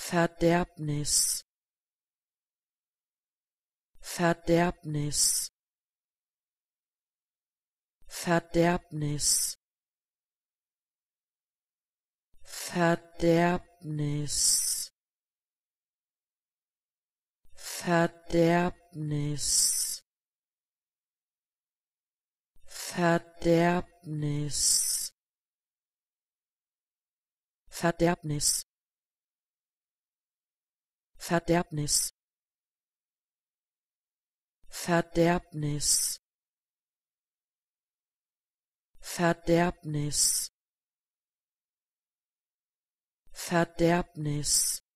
Verderbnis, Verderbnis, Verderbnis, Verderbnis, Verderbnis, Verderbnis, Verderbnis, Verderbnis, Verderbnis, Verderbnis, Verderbnis,